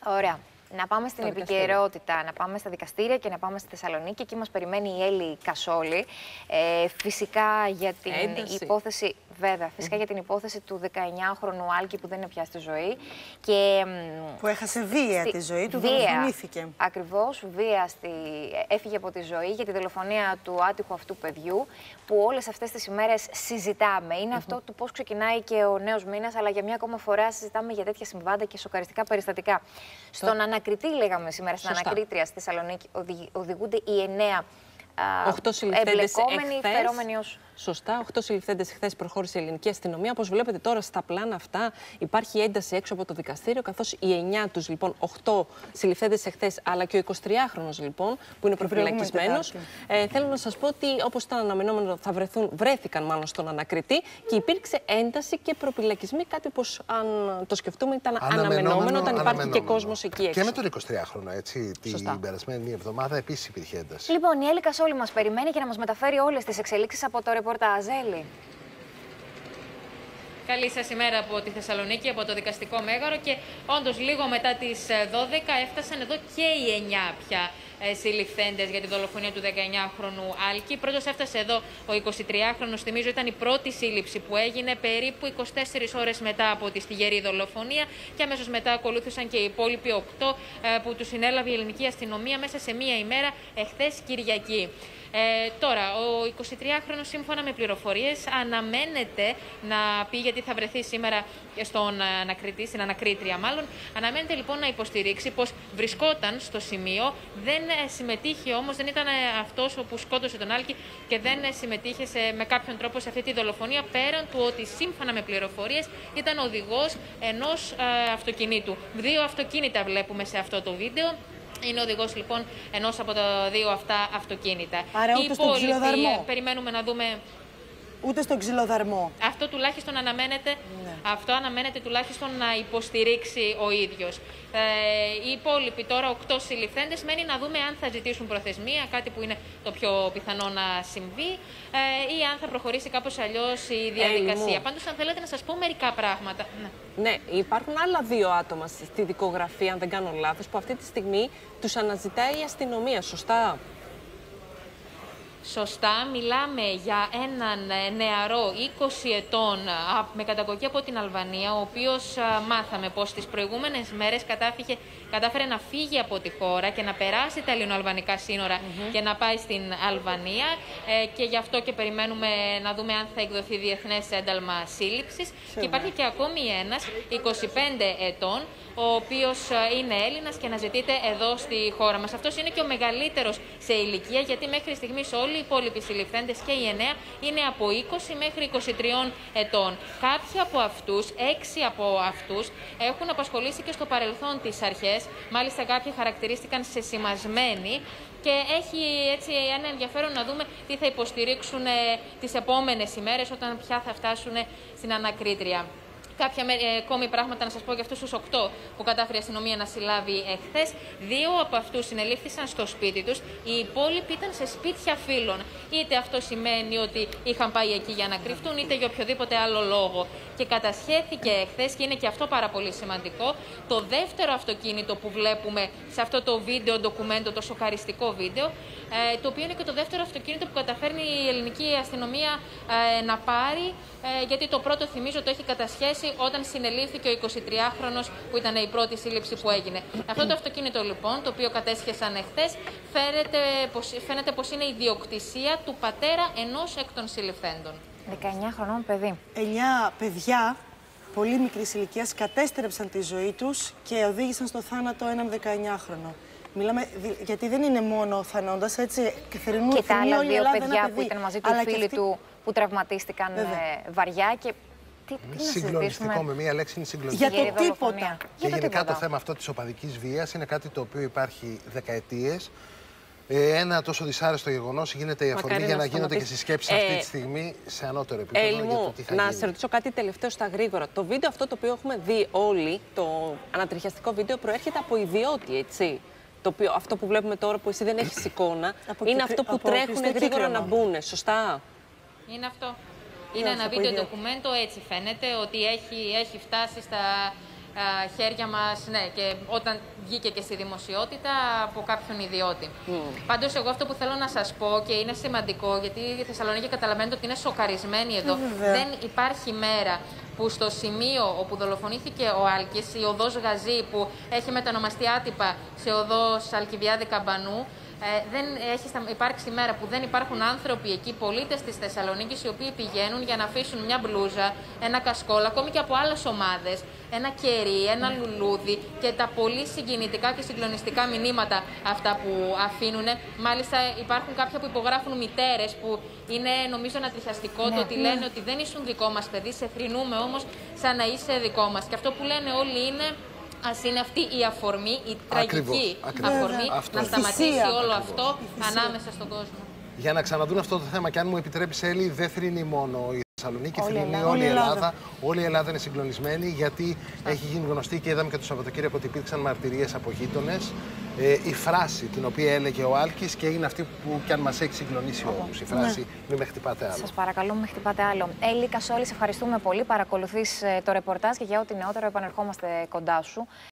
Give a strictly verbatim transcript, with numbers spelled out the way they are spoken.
Ωραία. Να πάμε στην επικαιρότητα, να πάμε στα δικαστήρια και να πάμε στη Θεσσαλονίκη. Εκεί μας περιμένει η Έλλη Κασόλη. Ε, φυσικά για την Ένταση. υπόθεση, βέβαια, φυσικά mm. για την υπόθεση του δεκαεννιάχρονου Άλκη που δεν είναι πια στη ζωή. Και, που έχασε βία στη... τη ζωή του, δολοφονήθηκε. Ακριβώς, βία στη... έφυγε από τη ζωή για τη δολοφονία του άτυχου αυτού παιδιού, που όλες αυτές τις ημέρες συζητάμε. Είναι mm -hmm. αυτό του πώς ξεκινάει και ο νέος μήνας, αλλά για μια ακόμα φορά συζητάμε για τέτοια συμβάντα και σοκαριστικά περιστατικά. Στο... Στον ανακριτή, λέγαμε σήμερα, στην Σωστά. ανακρίτρια στη Θεσσαλονίκη, οδηγούνται οι εννέα εμπλεκόμενοι, φερόμενοι ως... Σωστά, οκτώ συλληφθέντες χθες προχώρησε η ελληνική αστυνομία. Όπως βλέπετε τώρα στα πλάνα αυτά, υπάρχει ένταση έξω από το δικαστήριο, καθώς οι εννιά τους, λοιπόν, οκτώ συλληφθέντες εχθές, αλλά και ο εικοσιτριάχρονος, λοιπόν, που είναι προφυλακισμένος. Ε, θέλω να σας πω ότι, όπως ήταν αναμενόμενο, θα βρεθούν, βρέθηκαν μάλλον στον ανακριτή και υπήρξε ένταση και προπυλακισμοί. Κάτι που, αν το σκεφτούμε, ήταν αναμενόμενο, αναμενόμενο όταν υπάρχει αναμενόμενο. και κόσμος εκεί έξω. Και με τον εικοσιτριάχρονο, έτσι, την περασμένη εβδομάδα επίσης υπήρχε ένταση. Λοιπόν, η Έλλη Κασόλη μας περιμένει και να μας μεταφέρει όλες τις εξελίξεις από το ρεπορτάζ. Έλλη. Καλή σας ημέρα από τη Θεσσαλονίκη, από το δικαστικό μέγαρο, και όντως λίγο μετά τις δώδεκα έφτασαν εδώ και οι εννιά πια συλληφθέντες για τη δολοφονία του δεκαεννιάχρονου Άλκη. Πρώτος έφτασε εδώ ο εικοσιτριάχρονος, θυμίζω ήταν η πρώτη σύλληψη που έγινε περίπου είκοσι τέσσερις ώρες μετά από τη στιγερή δολοφονία, και αμέσως μετά ακολούθησαν και οι υπόλοιποι οκτώ που τους συνέλαβε η ελληνική αστυνομία μέσα σε μία ημέρα εχθές Κυριακή. Ε, τώρα, ο εικοσιτριάχρονος, σύμφωνα με πληροφορίες, αναμένεται να πει, γιατί θα βρεθεί σήμερα στον ανακριτή, στην ανακρίτρια μάλλον, αναμένεται λοιπόν να υποστηρίξει πως βρισκόταν στο σημείο, δεν συμμετείχε όμως, δεν ήταν αυτός που σκότωσε τον Άλκη και δεν συμμετείχε σε, με κάποιον τρόπο σε αυτή τη δολοφονία, πέραν του ότι σύμφωνα με πληροφορίες ήταν οδηγός ενός ε, αυτοκινήτου. Δύο αυτοκίνητα βλέπουμε σε αυτό το βίντεο. Είναι οδηγός λοιπόν ενός από τα δύο αυτά αυτοκίνητα. Άρα ούτε στον ξυλοδαρμό. Περιμένουμε να δούμε. Ούτε στον ξυλοδαρμό. Αυτό τουλάχιστον αναμένεται, ναι. αυτό αναμένεται τουλάχιστον να υποστηρίξει ο ίδιος. Ε, οι υπόλοιποι τώρα, οκτώ συλληφθέντες, μένει να δούμε αν θα ζητήσουν προθεσμία, κάτι που είναι το πιο πιθανό να συμβεί, ε, ή αν θα προχωρήσει κάπως αλλιώς η διαδικασία. Hey, Πάντως, αν θέλετε να σας πω μερικά πράγματα. Ναι. ναι, υπάρχουν άλλα δύο άτομα στη δικογραφία, αν δεν κάνω λάθος, που αυτή τη στιγμή τους αναζητάει η αστυνομία, σωστά? Σωστά, μιλάμε για έναν νεαρό είκοσι ετών με καταγωγή από την Αλβανία, ο οποίος μάθαμε πως τις προηγούμενες μέρες κατάφυγε, κατάφερε να φύγει από τη χώρα και να περάσει τα ελληνοαλβανικά σύνορα mm-hmm. και να πάει στην Αλβανία, ε, και γι' αυτό και περιμένουμε να δούμε αν θα εκδοθεί διεθνές ένταλμα σύλληψης. Και υπάρχει και ακόμη ένας είκοσι πέντε ετών, ο οποίος είναι Έλληνας και αναζητείται εδώ στη χώρα μας. Αυτός είναι και ο μεγαλύτερος σε ηλικία, γιατί μέχρι στιγμής όλοι οι υπόλοιποι συλληφθέντες και οι εννέα είναι από είκοσι μέχρι είκοσι τρία ετών. Κάποιοι από αυτούς, έξι από αυτούς, έχουν απασχολήσει και στο παρελθόν τις αρχές. Μάλιστα κάποιοι χαρακτηρίστηκαν σε σημασμένοι. Και έχει έτσι ένα ενδιαφέρον να δούμε τι θα υποστηρίξουν ε, τις επόμενες ημέρες, όταν πια θα φτάσουν στην ανακρίτρια. Κάποια ακόμη πράγματα να σας πω για αυτούς τους οκτώ που κατάφερε η αστυνομία να συλλάβει εχθές. Δύο από αυτούς συνελήφθησαν στο σπίτι τους, οι υπόλοιποι ήταν σε σπίτια φίλων. Είτε αυτό σημαίνει ότι είχαν πάει εκεί για να κρυφτούν, είτε για οποιοδήποτε άλλο λόγο. Και κατασχέθηκε εχθές, και είναι και αυτό πάρα πολύ σημαντικό, το δεύτερο αυτοκίνητο που βλέπουμε σε αυτό το βίντεο, ντοκουμέντο, το σοκαριστικό βίντεο, το οποίο είναι και το δεύτερο αυτοκίνητο που καταφέρνει η ελληνική αστυνομία να πάρει, γιατί το πρώτο, θυμίζω, το έχει κατασχέσει όταν συνελήφθηκε ο εικοσιτριάχρονος, που ήταν η πρώτη σύλληψη που έγινε. Αυτό το αυτοκίνητο λοιπόν, το οποίο κατέσχεσαν εχθές, φαίνεται πως, φαίνεται πως είναι ιδιοκτησία του πατέρα ενός εκ των συλληφθέντων. δεκαεννιά χρονών παιδί. εννιά παιδιά πολύ μικρής ηλικίας κατέστρεψαν τη ζωή τους και οδήγησαν στο θάνατο έναν δεκαεννιάχρονο. Μιλάμε, γιατί δεν είναι μόνο ο θανόντας, έτσι, καθημερινού και τα άλλα δύο Ελλάδα, παιδιά που ήταν μαζί του, οι φίλοι αυτή... του, που τραυματίστηκαν ε, βαριά. Και τι, τι συγκλονιστικό, με μία λέξη είναι συγκλονιστικό. Για το τίποτα. Και για γενικά το, το θέμα αυτό της οπαδικής βίας είναι κάτι το οποίο υπάρχει δεκαετίες. Ε, ένα τόσο δυσάρεστο γεγονός γίνεται η αφορμή για να γίνονται και συσκέψεις ε, αυτή τη στιγμή σε ανώτερο επίπεδο. Έλλη μου, για το τι θα να γίνει. σε ρωτήσω κάτι τελευταίο στα γρήγορα. Το βίντεο αυτό το οποίο έχουμε δει όλοι, το ανατριχιαστικό βίντεο, προέρχεται από ιδιώτη, έτσι. Το οποίο, αυτό που βλέπουμε τώρα που εσύ δεν έχεις εικόνα, είναι αυτό που τρέχουν γρήγορα να μπουν. Σωστά. Είναι αυτό. Είναι ένα βίντεο ντοκουμέντο, έτσι φαίνεται, ότι έχει, έχει φτάσει στα α, χέρια μας, ναι, και όταν βγήκε και στη δημοσιότητα από κάποιον ιδιώτη. Mm. Πάντως, εγώ αυτό που θέλω να σας πω και είναι σημαντικό, γιατί η Θεσσαλονίκη καταλαβαίνετε ότι είναι σοκαρισμένη εδώ. Mm, δεν υπάρχει μέρα που στο σημείο όπου δολοφονήθηκε ο Άλκης, η οδός Γαζή που έχει μετανομαστεί άτυπα σε οδός Αλκιβιάδη Καμπανού, Ε, δεν έχει υπάρξει μέρα που δεν υπάρχουν άνθρωποι εκεί, πολίτες της Θεσσαλονίκης, οι οποίοι πηγαίνουν για να αφήσουν μια μπλούζα, ένα κασκόλ, ακόμη και από άλλες ομάδες, ένα κερί, ένα λουλούδι και τα πολύ συγκινητικά και συγκλονιστικά μηνύματα αυτά που αφήνουν. Μάλιστα υπάρχουν κάποια που υπογράφουν μητέρες που είναι νομίζω ανατριχιαστικό ναι, το ότι ναι. λένε ότι δεν ήσουν δικό μας παιδί, σε θρηνούμε όμως σαν να είσαι δικό μας. Και αυτό που λένε όλοι είναι ας είναι αυτή η αφορμή, η τραγική ακριβώς, αφορμή, ακριβώς. να σταματήσει όλο ακριβώς. αυτό ανάμεσα στον κόσμο. Για να ξαναδούν αυτό το θέμα, και αν μου επιτρέπεις, Έλλη, δεν θρηνεί μόνο η Θεσσαλονίκη, θρηνεί όλη η Ελλάδα. Ελλάδα. Όλη η Ελλάδα είναι συγκλονισμένη, γιατί έχει γίνει γνωστή και είδαμε και το Σαββατοκύριακο ότι υπήρξαν μαρτυρίες από γείτονες. Ε, η φράση την οποία έλεγε ο Άλκης και είναι αυτή που κι αν μας έχει συγκλονίσει όλους. Η φράση ναι. μην με χτυπάτε άλλο. Σας παρακαλώ, μην με χτυπάτε άλλο. Έλλη Κασόλη, σε ευχαριστούμε πολύ. Παρακολουθείς το ρεπορτάζ και για ό,τι νεότερο επανερχόμαστε κοντά σου.